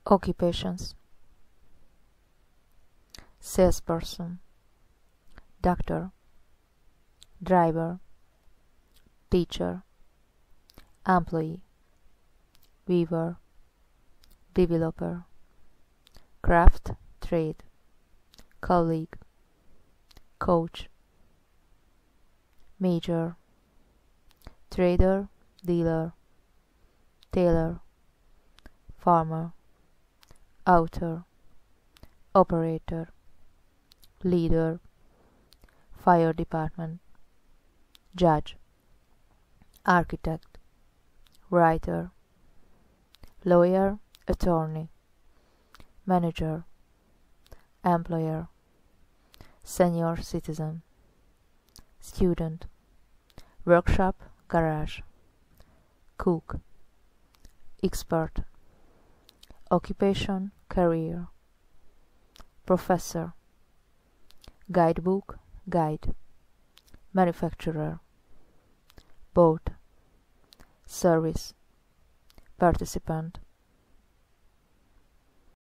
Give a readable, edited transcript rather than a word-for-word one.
Occupations: salesperson, doctor, driver, teacher, employee, weaver, developer, craft, trade, colleague, coach, major, trader, dealer, tailor, farmer, author, operator, leader, fire department, judge, architect, writer, lawyer, attorney, manager, employer, senior citizen, student, workshop, garage, cook, expert, occupation, career, professor, guidebook, guide, manufacturer, boat, service, participant,